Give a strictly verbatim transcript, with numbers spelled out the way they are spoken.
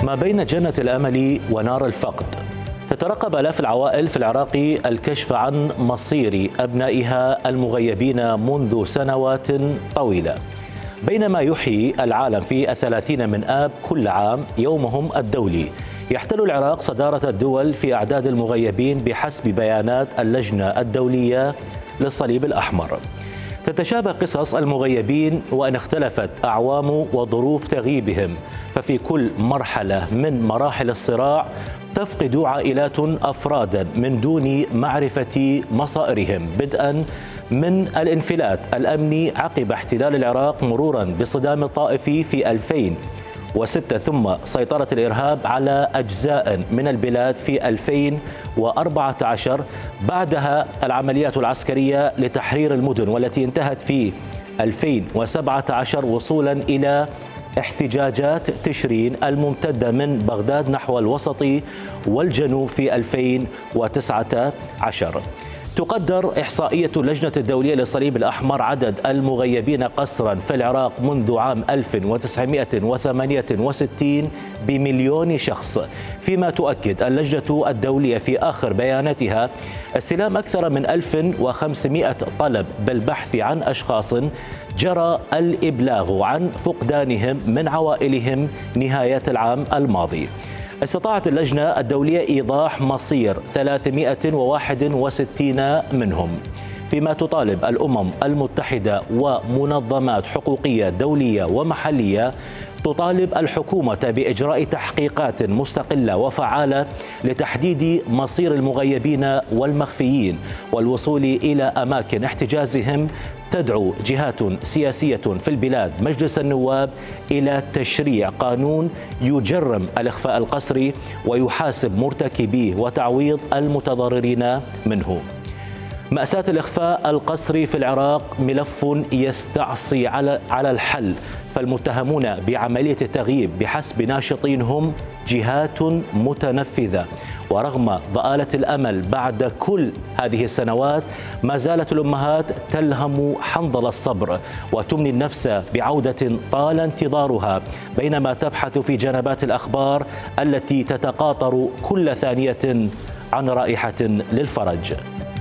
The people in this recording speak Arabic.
ما بين جنة الأمل ونار الفقد. تترقب آلاف العوائل في العراق الكشف عن مصير أبنائها المغيبين منذ سنوات طويلة، بينما يحيي العالم في الثلاثين من آب كل عام يومهم الدولي. يحتل العراق صدارة الدول في أعداد المغيبين بحسب بيانات اللجنة الدولية للصليب الأحمر. تتشابه قصص المغيبين وإن اختلفت أعوام وظروف تغييبهم، ففي كل مرحلة من مراحل الصراع تفقد عائلات أفرادا من دون معرفة مصائرهم، بدءا من الانفلات الأمني عقب احتلال العراق، مرورا بصدام الطائفي في ألفين وستة، ثم سيطرة الإرهاب على أجزاء من البلاد في ألفين وأربعة عشر، بعدها العمليات العسكرية لتحرير المدن والتي انتهت في ألفين وسبعة عشر، وصولا إلى احتجاجات تشرين الممتدة من بغداد نحو الوسط والجنوب في ألفين وتسعة عشر. تقدر إحصائية اللجنة الدولية للصليب الأحمر عدد المغيبين قسرا في العراق منذ عام ألف وتسعمائة وثمانية وستين بمليون شخص، فيما تؤكد اللجنة الدولية في آخر بياناتها استلام أكثر من ألف وخمسمائة طلب بالبحث عن أشخاص جرى الإبلاغ عن فقدانهم من عوائلهم نهاية العام الماضي. استطاعت اللجنة الدولية إيضاح مصير ثلاثمائة وواحد وستين منهم، فيما تطالب الأمم المتحدة ومنظمات حقوقية دولية ومحلية تطالب الحكومة بإجراء تحقيقات مستقلة وفعالة لتحديد مصير المغيبين والمخفيين والوصول إلى أماكن احتجازهم. تدعو جهات سياسية في البلاد مجلس النواب إلى تشريع قانون يجرم الإخفاء القسري ويحاسب مرتكبيه وتعويض المتضررين منه. مأساة الإخفاء القسري في العراق ملف يستعصي على على الحل، فالمتهمون بعملية التغييب بحسب ناشطين هم جهات متنفذة، ورغم ضآلة الأمل بعد كل هذه السنوات ما زالت الأمهات تلهم حنظل الصبر وتمني النفس بعودة طال انتظارها، بينما تبحث في جنبات الأخبار التي تتقاطر كل ثانية عن رائحة للفرج.